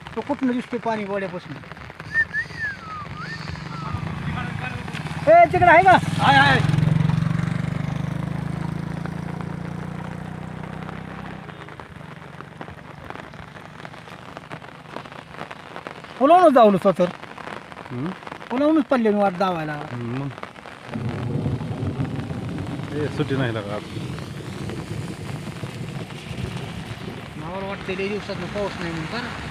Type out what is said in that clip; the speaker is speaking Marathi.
तो कुठनं दिसतोय पाणी गोड्यापासून. ए तिकडे आहे का? आहे. पुलावूनच जाऊ स्वतः पुलावूनच पडले वाट जावायला. मग सुट्टी नाही लागा मला वाटतं लई दिवसात पाऊस नाही म्हणून का